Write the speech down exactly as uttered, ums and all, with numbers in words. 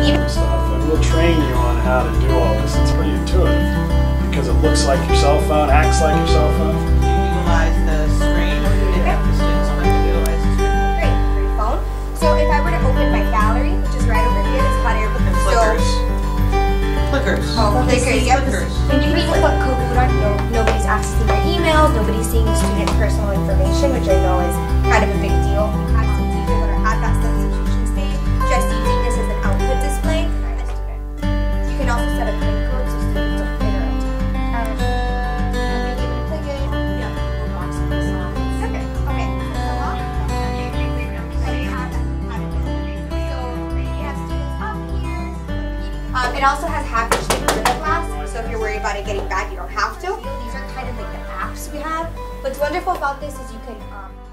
Even stuff, and we'll train you on how to do all this. It's pretty intuitive because it looks like your cell phone, acts like your cell phone. You utilize the screen, or do they have the students like to utilize the screen? Great, for your phone. So if I were to open my gallery, which is right over here, it's hot air. And flickers. Flickers. Oh, flickers, yep. Flickers. And you can even put Kahoot on. No, nobody's accessing their emails, nobody's seeing student personal information, which I know is kind of a big deal. We have some teachers that are at that substitution stage, just using this as an output display. You can also set up pin codes so students don't figure out. Um, and maybe even click it. Yeah, we'll box it this off. Okay, okay. So off. So we have that. So we have students up here. Um, it also has half inch tape in the glass, so if you're worried about it getting bad, you don't have to. These are kind of like the apps we have. What's wonderful about this is you can um,